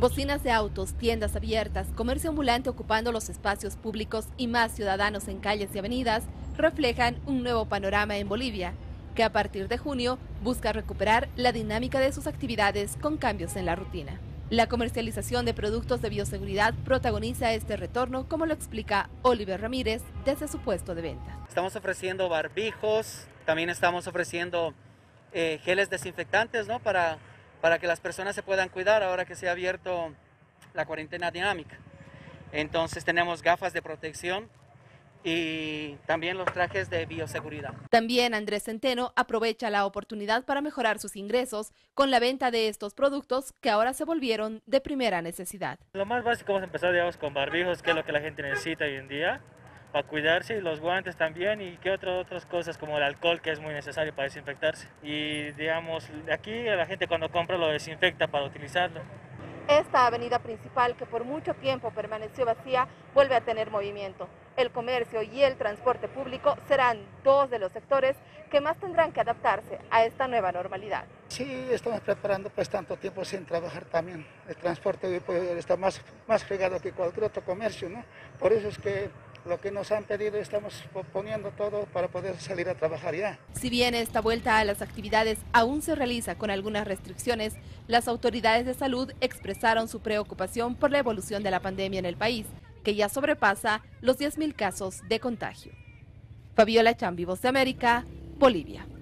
Bocinas de autos, tiendas abiertas, comercio ambulante ocupando los espacios públicos y más ciudadanos en calles y avenidas reflejan un nuevo panorama en Bolivia, que a partir de junio busca recuperar la dinámica de sus actividades con cambios en la rutina. La comercialización de productos de bioseguridad protagoniza este retorno, como lo explica Oliver Ramírez desde su puesto de venta. Estamos ofreciendo barbijos, también estamos ofreciendo geles desinfectantes, ¿no? para que las personas se puedan cuidar ahora que se ha abierto la cuarentena dinámica. Entonces tenemos gafas de protección y también los trajes de bioseguridad. También Andrés Centeno aprovecha la oportunidad para mejorar sus ingresos con la venta de estos productos que ahora se volvieron de primera necesidad. Lo más básico vamos a empezar, digamos, con barbijos, que es lo que la gente necesita hoy en día para cuidarse, y los guantes también, y que otras cosas como el alcohol, que es muy necesario para desinfectarse. Y digamos, aquí la gente cuando compra lo desinfecta para utilizarlo. Esta avenida principal, que por mucho tiempo permaneció vacía, vuelve a tener movimiento. El comercio y el transporte público serán dos de los sectores que más tendrán que adaptarse a esta nueva normalidad. Sí, estamos preparando pues tanto tiempo sin trabajar también. El transporte está más fregado que cualquier otro comercio, ¿no? Por eso es que lo que nos han pedido estamos poniendo todo para poder salir a trabajar ya. Si bien esta vuelta a las actividades aún se realiza con algunas restricciones, las autoridades de salud expresaron su preocupación por la evolución de la pandemia en el país, que ya sobrepasa los 10.000 casos de contagio. Fabiola Chambi, Voz de América, Bolivia.